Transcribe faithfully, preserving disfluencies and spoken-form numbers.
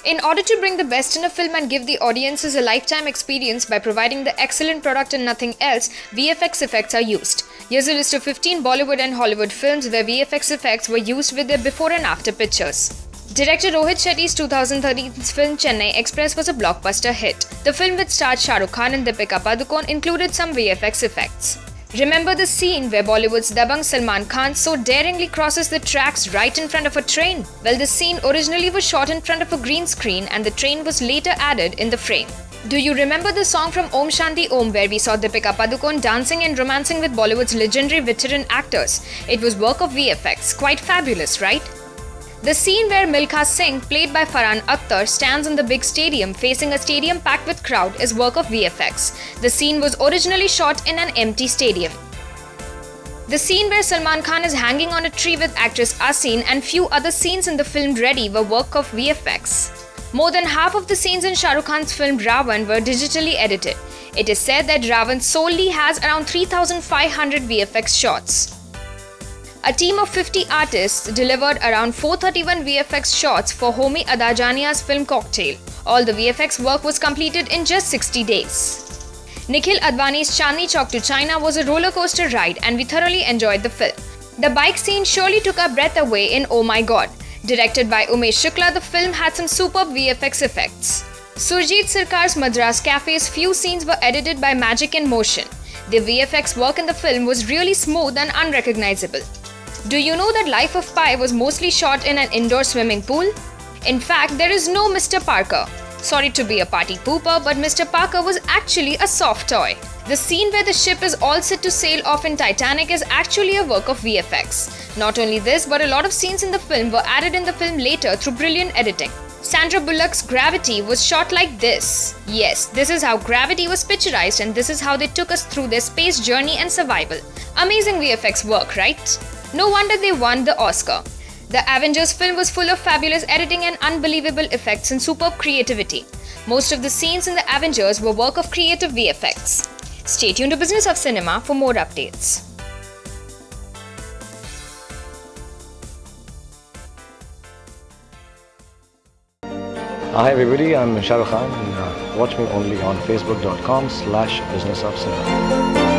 In order to bring the best in a film and give the audiences a lifetime experience by providing the excellent product and nothing else, V F X effects are used. Here's a list of fifteen Bollywood and Hollywood films where V F X effects were used with their before and after pictures. Director Rohit Shetty's two thousand thirteen film Chennai Express was a blockbuster hit. The film, which starred Shah Rukh Khan and Deepika Padukone, included some V F X effects. Remember the scene where Bollywood's Dabangg Salman Khan so daringly crosses the tracks right in front of a train? Well, the scene originally was shot in front of a green screen and the train was later added in the frame. Do you remember the song from Om Shanti Om where we saw Deepika Padukone dancing and romancing with Bollywood's legendary veteran actors? It was work of V F X. Quite fabulous, right? The scene where Milkha Singh, played by Farhan Akhtar, stands in the big stadium facing a stadium packed with crowd is work of V F X. The scene was originally shot in an empty stadium. The scene where Salman Khan is hanging on a tree with actress Asin and few other scenes in the film Ready were work of V F X. More than half of the scenes in Shah Rukh Khan's film Ravan were digitally edited. It is said that Ravan solely has around three thousand five hundred V F X shots. A team of fifty artists delivered around four hundred thirty-one V F X shots for Homi Adajania's film Cocktail. All the V F X work was completed in just sixty days. Nikhil Advani's Chandni Chowk to China was a roller coaster ride and we thoroughly enjoyed the film. The bike scene surely took our breath away in Oh My God. Directed by Umesh Shukla, the film had some superb V F X effects. Surjit Sircar's Madras Cafe's few scenes were edited by magic in motion. The V F X work in the film was really smooth and unrecognizable. Do you know that Life of Pi was mostly shot in an indoor swimming pool? In fact, there is no Mister Parker. Sorry to be a party pooper, but Mister Parker was actually a soft toy. The scene where the ship is all set to sail off in Titanic is actually a work of V F X. Not only this, but a lot of scenes in the film were added in the film later through brilliant editing. Sandra Bullock's Gravity was shot like this. Yes, this is how Gravity was picturized and this is how they took us through their space journey and survival. Amazing V F X work, right? No wonder they won the Oscar. The Avengers film was full of fabulous editing and unbelievable effects and superb creativity. Most of the scenes in the Avengers were work of creative V F X. Stay tuned to Business of Cinema for more updates. Hi everybody, I'm Shah Rukh Khan and uh, watch me only on facebook dot com slash business of cinema.